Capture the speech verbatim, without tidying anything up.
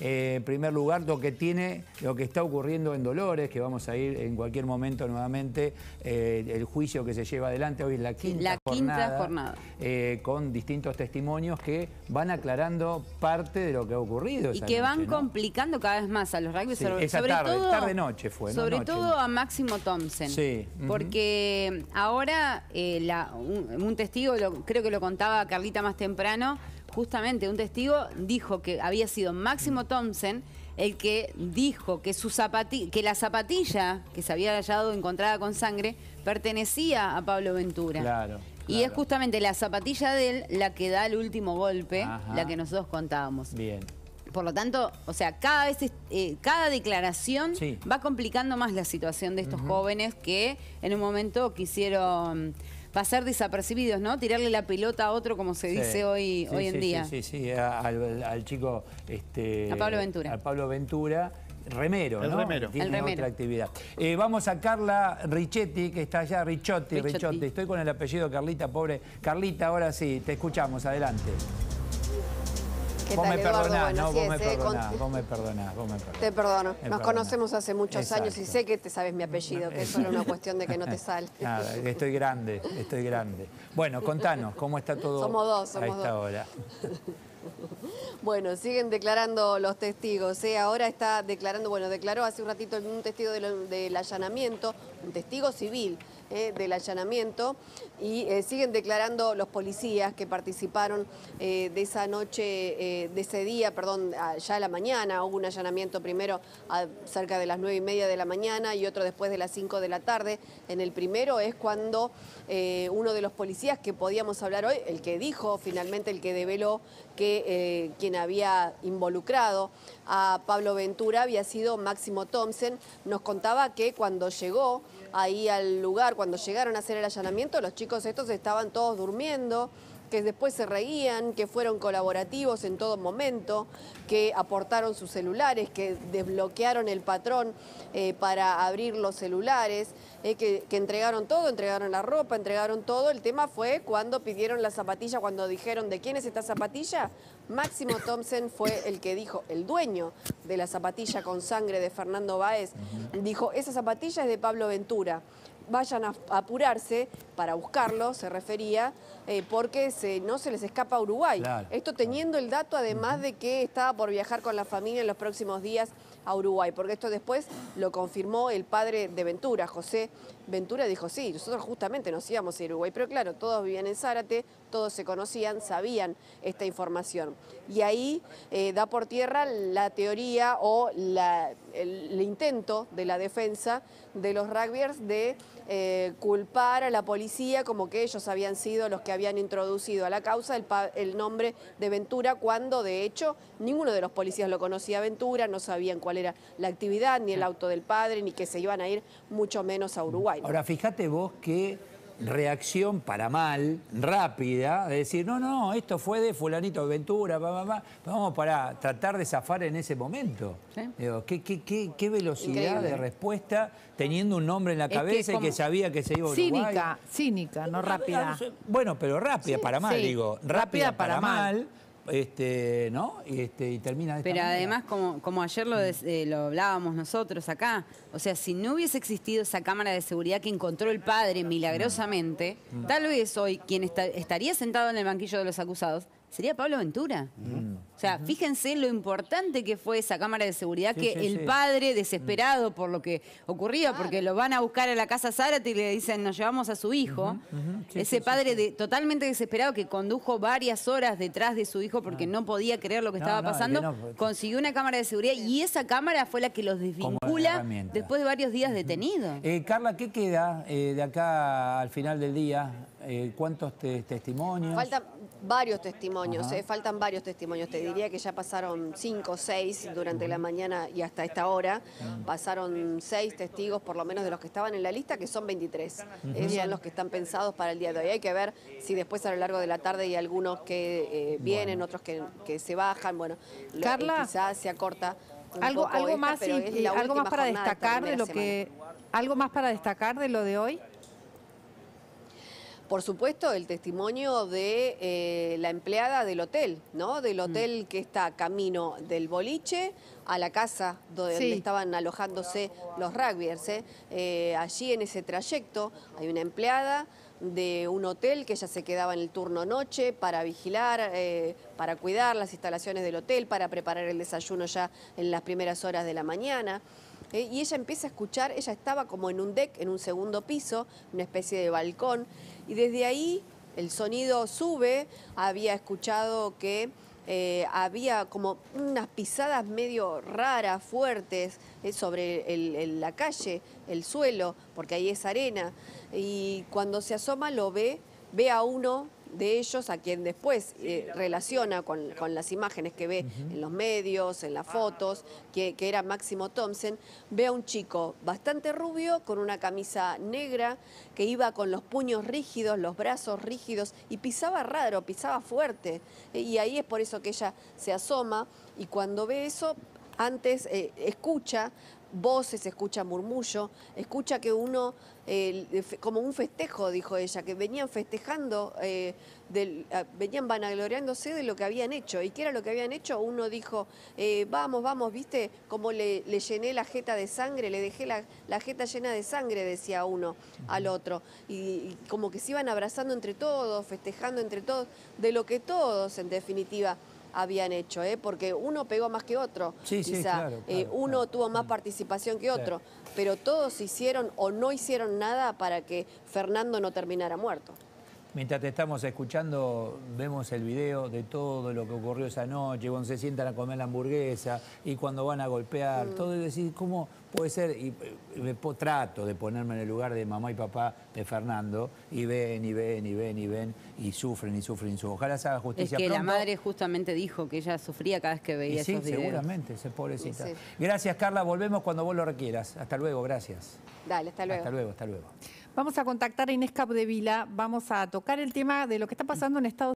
Eh, en primer lugar, lo que tiene, lo que está ocurriendo en Dolores, que vamos a ir en cualquier momento nuevamente, eh, el juicio que se lleva adelante hoy es la quinta la jornada, quinta jornada. Eh, con distintos testimonios que van aclarando parte de lo que ha ocurrido. Y esa que noche, van ¿no? complicando cada vez más a los rugby, Sí, sobre, esa sobre tarde, todo, tarde-noche fue, ¿no? sobre Noche. todo a Máximo Thompson. Sí. Uh-huh. Porque ahora eh, la, un, un testigo, lo, creo que lo contaba Carlita más temprano, justamente un testigo dijo que había sido Máximo Thompson el que dijo que, su zapati que la zapatilla que se había hallado encontrada con sangre pertenecía a Pablo Ventura. Claro. Y claro. es justamente la zapatilla de él la que da el último golpe, Ajá. la que nosotros contábamos. Bien. Por lo tanto, o sea, cada vez, eh, cada declaración sí. va complicando más la situación de estos uh-huh. jóvenes que en un momento quisieron pasar desapercibidos, ¿no? Tirarle la pelota a otro, como se sí. dice hoy, sí, hoy sí, en día. Sí, sí, sí, al, al chico... Este, a Pablo Ventura. A Pablo Ventura. Remero, el ¿no? remero. Tiene el remero. otra actividad. Eh, vamos a Carla Richetti, que está allá, Richotti, Richotti. Richotti. Estoy con el apellido Carlita, pobre. Carlita, ahora sí, te escuchamos, adelante. Vos me perdonás, ¿no? Vos me perdonás, vos me perdonás, vos me perdonás. Te perdono. Me Nos perdonás. Conocemos hace muchos Exacto. años y sé que te sabes mi apellido, que es solo una cuestión de que no te sale. Nada, estoy grande, estoy grande. Bueno, contanos, ¿cómo está todo Somos dos, somos a esta dos. hora? Bueno, siguen declarando los testigos. ¿eh? Ahora está declarando, bueno, declaró hace un ratito un testigo del, del allanamiento, un testigo civil eh, del allanamiento, y eh, siguen declarando los policías que participaron eh, de esa noche, eh, de ese día, perdón, ya a la mañana. Hubo un allanamiento primero a cerca de las nueve y media de la mañana y otro después de las cinco de la tarde. En el primero es cuando eh, uno de los policías que podíamos hablar hoy, el que dijo finalmente, el que develó que eh, quien había involucrado a Pablo Ventura había sido Máximo Thompson, nos contaba que cuando llegó ahí al lugar, cuando llegaron a hacer el allanamiento, los chicos estos estaban todos durmiendo, que después se reían, que fueron colaborativos en todo momento, que aportaron sus celulares, que desbloquearon el patrón eh, para abrir los celulares, eh, que, que entregaron todo, entregaron la ropa, entregaron todo. El tema fue cuando pidieron la zapatilla, cuando dijeron ¿de quién es esta zapatilla? Máximo Thompson fue el que dijo, el dueño de la zapatilla con sangre de Fernando Báez, uh-huh. dijo, esa zapatilla es de Pablo Ventura. Vayan a apurarse para buscarlo, se refería, eh, porque se, no se les escapa a Uruguay. Claro, Esto teniendo claro. el dato, además uh-huh. de que estaba por viajar con la familia en los próximos días a Uruguay, porque esto después lo confirmó el padre de Ventura, José Ventura, dijo, sí, nosotros justamente nos íbamos a Uruguay, pero claro, todos vivían en Zárate, todos se conocían, sabían esta información. Y ahí eh, da por tierra la teoría o la, el, el intento de la defensa de los rugbyers de eh, culpar a la policía como que ellos habían sido los que habían introducido a la causa el, el nombre de Ventura, cuando de hecho ninguno de los policías lo conocía a Ventura, no sabían cuál era la actividad, ni el auto del padre, ni que se iban a ir mucho menos a Uruguay. Ahora, fíjate vos qué reacción para mal, rápida, de decir, no, no, esto fue de fulanito Ventura, pa, pa, pa, vamos para tratar de zafar en ese momento. ¿Sí? Digo, ¿qué, qué, qué, qué velocidad Increíble. de respuesta teniendo un nombre en la cabeza que y que sabía que se iba a Uruguay? Cínica, cínica, no rápida. Bueno, pero rápida sí, para mal, sí. digo, rápida, rápida para, para mal. mal. Este, ¿no? Y, este, y termina de esta Pero manera. además, como, como ayer lo, des, eh, lo hablábamos nosotros acá, o sea, si no hubiese existido esa cámara de seguridad que encontró el padre milagrosamente, mm. tal vez hoy quien está, estaría sentado en el banquillo de los acusados sería Pablo Ventura. Mm. O sea, uh-huh. fíjense lo importante que fue esa cámara de seguridad, sí, que sí, el sí. padre, desesperado mm. por lo que ocurría, claro. porque lo van a buscar a la casa Zárate y le dicen, nos llevamos a su hijo. Uh-huh. Uh-huh. Sí, Ese sí, padre sí, sí. De, totalmente desesperado que condujo varias horas detrás de su hijo porque no, no podía creer lo que no, estaba no, pasando, no, porque... consiguió una cámara de seguridad y esa cámara fue la que los desvincula después de varios días uh-huh. detenidos. Eh, Carla, ¿qué queda eh, de acá al final del día? Eh, ¿Cuántos te testimonios? Faltan varios testimonios, eh, faltan varios testimonios. Te diría que ya pasaron cinco o seis durante uh-huh. la mañana y hasta esta hora. Uh-huh. Pasaron seis testigos, por lo menos de los que estaban en la lista, que son veintitrés. Uh-huh. Esos son los que están pensados para el día de hoy. Hay que ver si después a lo largo de la tarde hay algunos que eh, vienen, bueno. otros que, que se bajan. Bueno, Carla, lo, quizás se acorta un algo, poco algo esta, más, pero y, es la algo más para destacar de, de lo semana. que, algo más para destacar de lo de hoy. por supuesto, el testimonio de eh, la empleada del hotel, ¿no? Del hotel mm. que está camino del boliche a la casa donde sí. estaban alojándose los rugbyers. ¿eh? Eh, allí en ese trayecto hay una empleada de un hotel que ella se quedaba en el turno noche para vigilar, eh, para cuidar las instalaciones del hotel, para preparar el desayuno ya en las primeras horas de la mañana. Eh, y ella empieza a escuchar, ella estaba como en un deck, en un segundo piso, una especie de balcón, y desde ahí el sonido sube, había escuchado que eh, había como unas pisadas medio raras, fuertes, eh, sobre el, el, la calle, el suelo, porque ahí es arena, y cuando se asoma lo ve, ve a uno de ellos, a quien después eh, relaciona con, con las imágenes que ve uh-huh. en los medios, en las fotos, que, que era Máximo Thompson, ve a un chico bastante rubio, con una camisa negra, que iba con los puños rígidos, los brazos rígidos, y pisaba raro, pisaba fuerte. Y ahí es por eso que ella se asoma, y cuando ve eso, antes eh, escucha voces, escucha murmullo, escucha que uno, eh, como un festejo, dijo ella, que venían festejando, eh, del, uh, venían vanagloriándose de lo que habían hecho. ¿Y qué era lo que habían hecho? Uno dijo, eh, vamos, vamos, ¿viste? Como le, le llené la jeta de sangre, le dejé la, la jeta llena de sangre, decía uno al otro. Y, y como que se iban abrazando entre todos, festejando entre todos, de lo que todos, en definitiva, habían hecho, ¿eh? Porque uno pegó más que otro, sí, quizá, sí, claro, claro, eh, uno claro. tuvo más participación que otro, claro. Pero todos hicieron o no hicieron nada para que Fernando no terminara muerto. Mientras te estamos escuchando, vemos el video de todo lo que ocurrió esa noche, cuando se sientan a comer la hamburguesa y cuando van a golpear, mm. todo, y decir, ¿cómo puede ser? Y, y me trato de ponerme en el lugar de mamá y papá de Fernando, y ven, y ven, y ven, y ven, y sufren, y sufren, y sufren. Ojalá se haga justicia pronto. Es que pronto. La madre justamente dijo que ella sufría cada vez que veía y sí, esos videos. seguramente, ese pobrecita. Sí. Gracias, Carla, volvemos cuando vos lo requieras. Hasta luego, gracias. Dale, hasta luego. Hasta luego, hasta luego. Vamos a contactar a Inés Capdevila, vamos a tocar el tema de lo que está pasando en Estados Unidos.